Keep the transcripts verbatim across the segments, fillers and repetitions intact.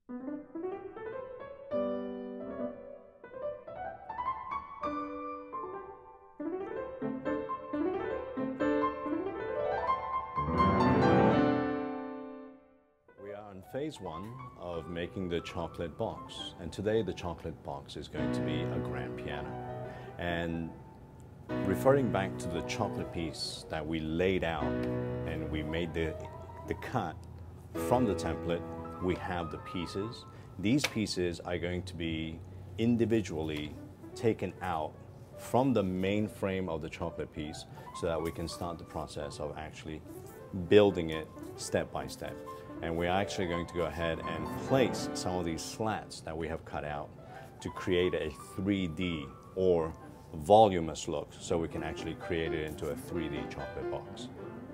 We are on phase one of making the chocolate box, and today the chocolate box is going to be a grand piano. And referring back to the chocolate piece that we laid out and we made the, the cut from the template, we have the pieces. These pieces are going to be individually taken out from the main frame of the chocolate piece so that we can start the process of actually building it step by step. And we're actually going to go ahead and place some of these slats that we have cut out to create a three D or voluminous look so we can actually create it into a three D chocolate box.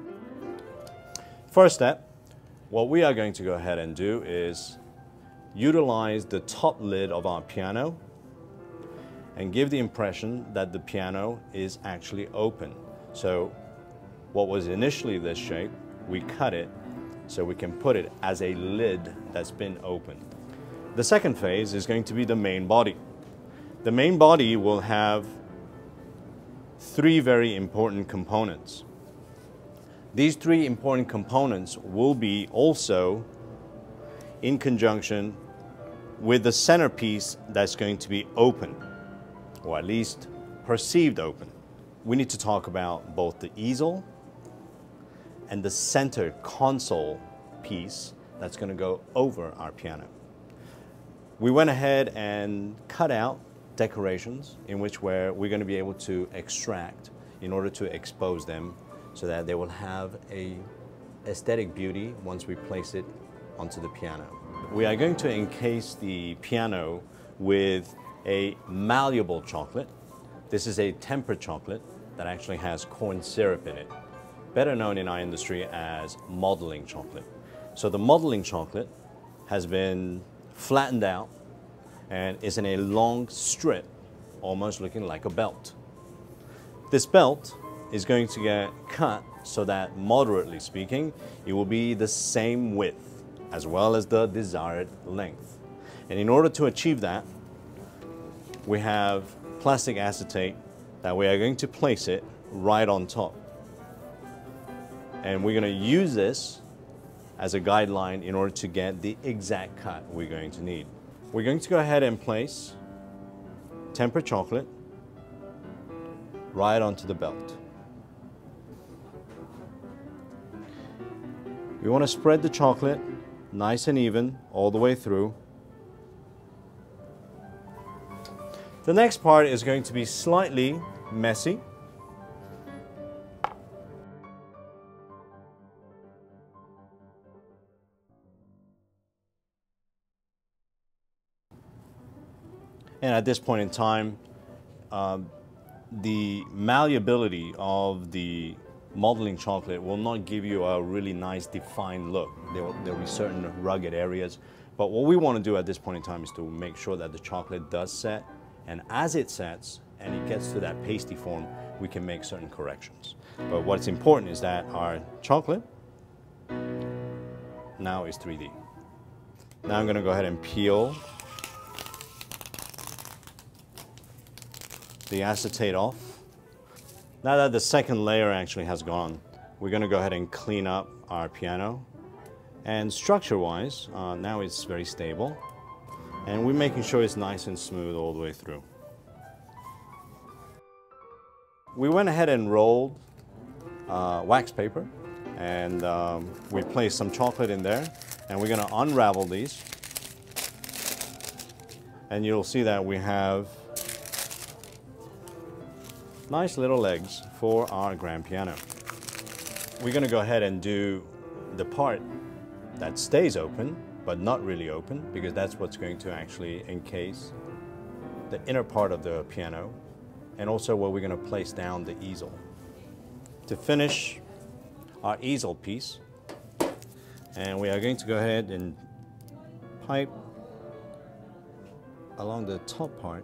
First step, what we are going to go ahead and do is utilize the top lid of our piano and give the impression that the piano is actually open. So what was initially this shape, we cut it so we can put it as a lid that's been opened. The second phase is going to be the main body. The main body will have three very important components. These three important components will be also in conjunction with the centerpiece that's going to be open, or at least perceived open. We need to talk about both the easel and the center console piece that's going to go over our piano. We went ahead and cut out decorations in which where we're going to be able to extract in order to expose them so that they will have a aesthetic beauty once we place it onto the piano. We are going to encase the piano with a malleable chocolate. This is a tempered chocolate that actually has corn syrup in it, better known in our industry as modeling chocolate. So the modeling chocolate has been flattened out and is in a long strip, almost looking like a belt. This belt is going to get cut so that, moderately speaking, it will be the same width as well as the desired length. And in order to achieve that, we have plastic acetate that we are going to place it right on top. And we're going to use this as a guideline in order to get the exact cut we're going to need. We're going to go ahead and place tempered chocolate right onto the belt. We want to spread the chocolate nice and even all the way through. The next part is going to be slightly messy. And at this point in time, um, the malleability of the modeling chocolate will not give you a really nice defined look. There will, there will be certain rugged areas. But what we want to do at this point in time is to make sure that the chocolate does set. And as it sets and it gets to that pasty form, we can make certain corrections. But what's important is that our chocolate now is three D. Now I'm going to go ahead and peel the acetate off. Now that the second layer actually has gone, we're going to go ahead and clean up our piano. And structure-wise, uh, now it's very stable. And we're making sure it's nice and smooth all the way through. We went ahead and rolled uh, wax paper, and um, we placed some chocolate in there, and we're going to unravel these. And you'll see that we have nice little legs for our grand piano. We're going to go ahead and do the part that stays open, but not really open, because that's what's going to actually encase the inner part of the piano, and also where we're going to place down the easel. To finish our easel piece, and we are going to go ahead and pipe along the top part.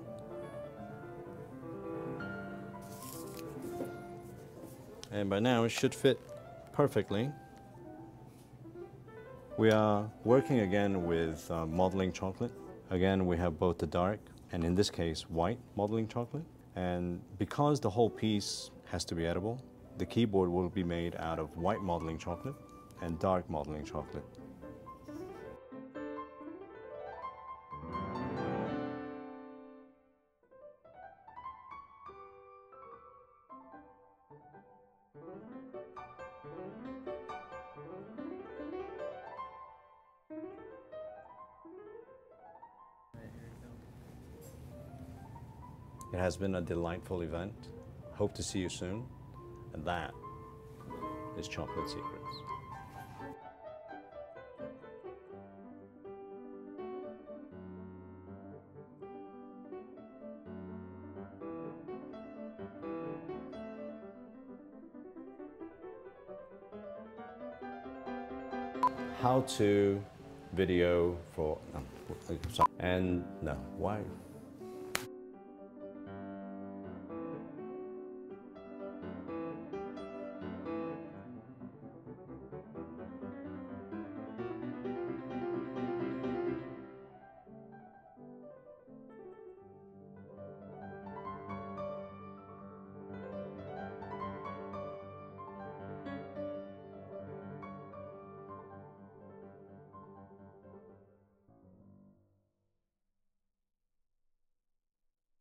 And by now it should fit perfectly. We are working again with uh, modeling chocolate. Again, we have both the dark and in this case, white modeling chocolate. And because the whole piece has to be edible, the keyboard will be made out of white modeling chocolate and dark modeling chocolate. It has been a delightful event. Hope to see you soon. And that is Chocolate Secrets. How to video for, no, sorry, and no, why?